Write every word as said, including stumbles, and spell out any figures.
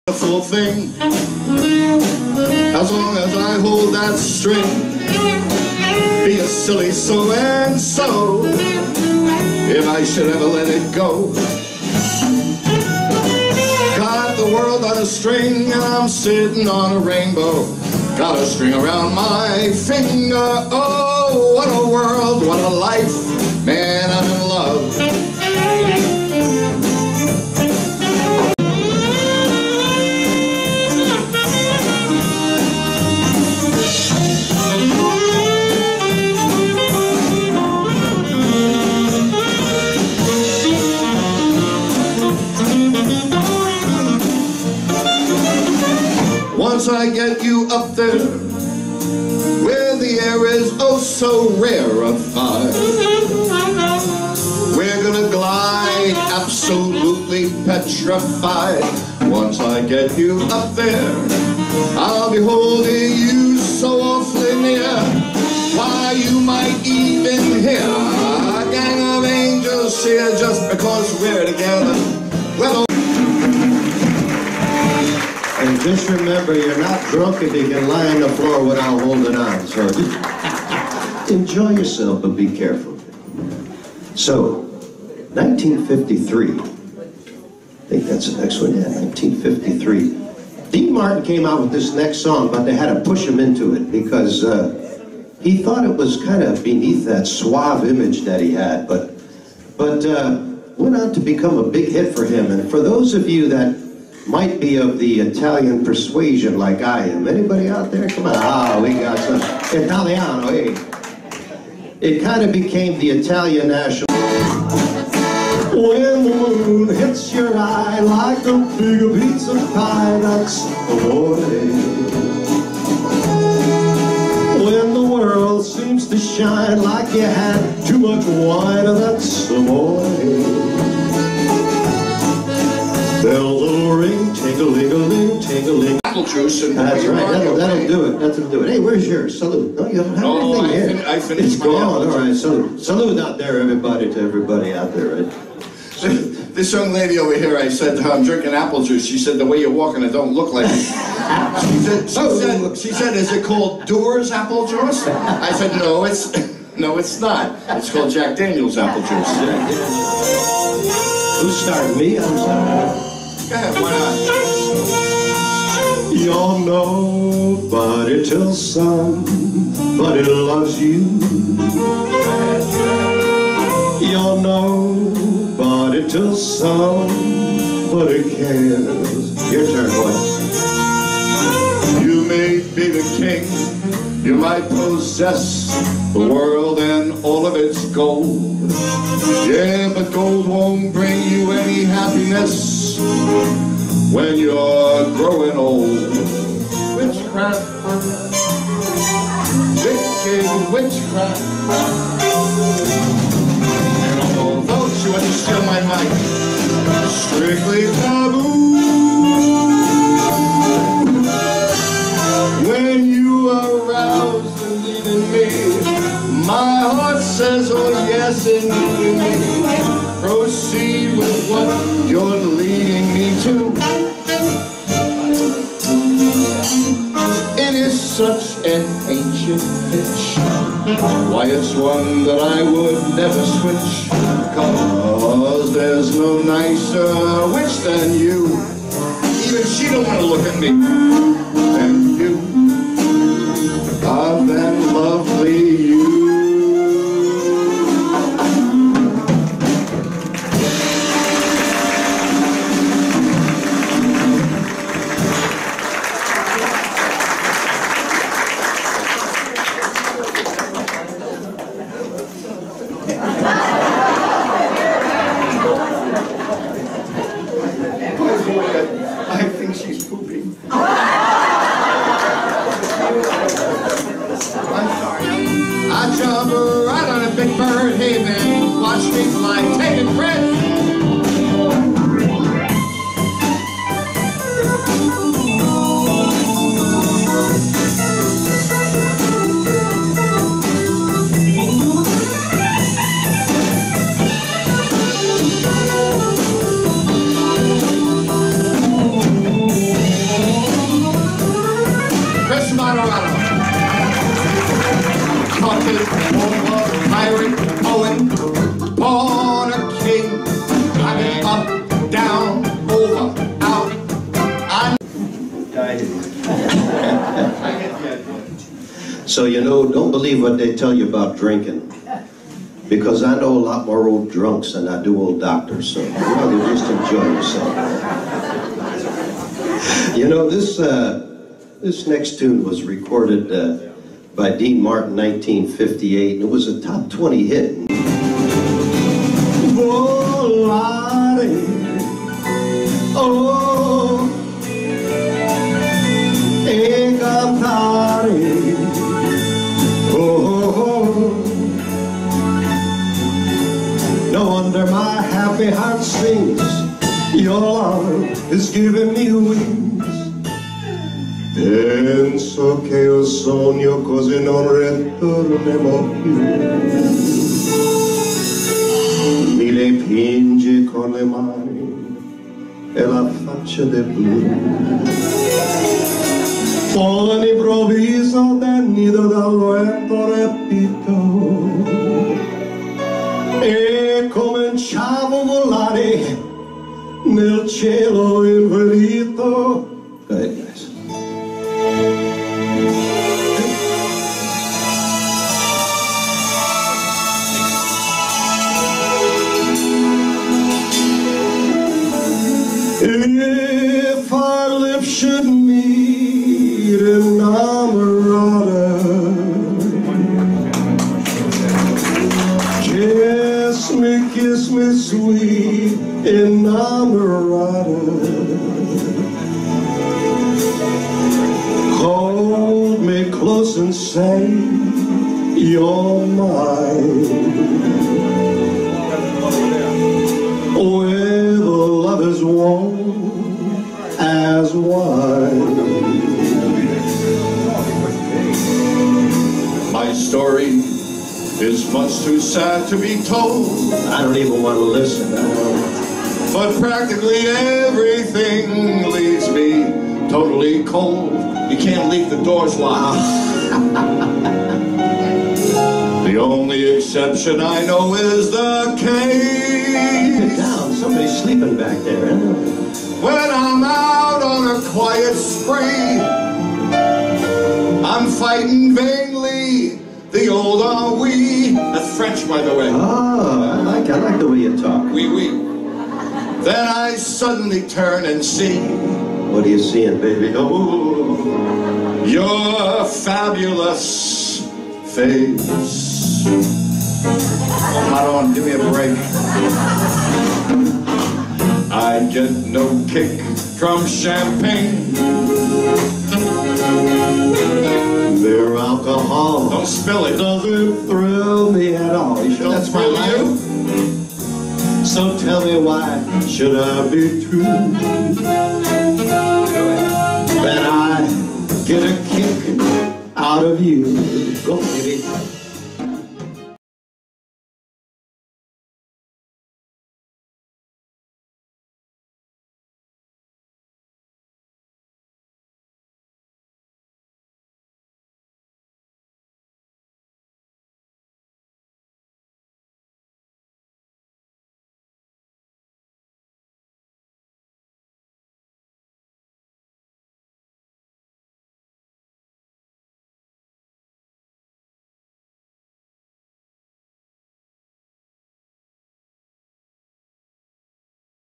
Full thing, as long as I hold that string, be a silly so and so, if I should ever let it go. Got the world on a string and I'm sitting on a rainbow, got a string around my finger. Oh, what a world, what a life, man, I'm in love. Once I get you up there, where the air is oh so rarefied, we're gonna glide absolutely petrified. Once I get you up there, I'll be holding you so awfully near. Why, you might even hear a gang of angels cheer just because we're together. Well, and just remember, you're not drunk if you can lie on the floor without holding on. So just enjoy yourself, but be careful. So, nineteen fifty-three. I think that's the next one, yeah, nineteen fifty-three. Dean Martin came out with this next song, but they had to push him into it because uh, he thought it was kind of beneath that suave image that he had, but, but uh, went on to become a big hit for him. And for those of you that might be of the Italian persuasion like I am. Anybody out there? Come on. Ah, we got some Italiano, hey. It kind of became the Italian national. When the moon hits your eye like a big pizza pie, that's amore. When the world seems to shine like you had too much wine, that's amore. Bells will ring, ting-a-ling-a-ling, ting-a-ling. Apple juice and that's right, that'll, that'll do it, that'll do it. Hey, where's yours? Salute. No, you don't have no, anything I here. Fin I finished it's my gone, apple all right, salute. Salute out there, everybody, to everybody out there, right? This young lady over here, I said, I'm drinking apple juice. She said, the way you're walking, it don't look like it. She said, she, said, she said, is it called Dewar's apple juice? I said, no, it's, no, it's not. It's called Jack Daniel's apple juice. Who started me? I'm sorry. Go ahead, why not? You're nobody till somebody loves you. You're nobody till somebody cares. Your turn, boy. You may be the king, you might possess the world and all of its gold. Yeah, but gold won't bring you any happiness when you're growing old. Witchcraft, wicked witchcraft. And although she wants to steal my mic, strictly taboo. When you are aroused and leaving me, my heart says, oh yes, indeed me. Proceed with what you're leading me to. It is such an ancient pitch, why it's one that I would never switch, cause there's no nicer witch than you. Even she don't want to look at me. Than you, ah, than lovely you. I think she's pooping. So, you know, don't believe what they tell you about drinking. Because I know a lot more old drunks than I do old doctors, so you know, just enjoy yourself. You know, this uh, this next tune was recorded uh, by Dean Martin in nineteen fifty-eight, and it was a top twenty hit. Volare, oh, e cantare, oh. No wonder my happy heart sings. Your love is giving me wings. Penso che io sogno così non ritornerò più. Mi le pinge con le mani e la faccia del blu. Poi all'improvviso del nido dal vento repito e cominciavo a volare nel cielo infinito. Go ahead, guys. If our lips should meet enamorada, kiss me, kiss me, sweet enamorada. Hold me close and say you're mine. Where the love is warm as wine. My story is much too sad to be told. I don't even want to listen. But practically everything leaves me totally cold. You can't leave the doors locked. The only exception I know is the case. Get down, somebody's sleeping back there. Huh? When I'm out on a quiet spree, I'm fighting vainly the old ennui. That's French, by the way. Oh, I like, I like the way you talk. Oui, oui. Then I suddenly turn and see. What are you seeing, baby? Oh, your fabulous face. Hold on, give me a break. I get no kick from champagne. their alcohol. Don't spill it. Doesn't thrill me at all. You sure that's my life? So tell me why should I be true? That I get a kick out of you. Go, baby.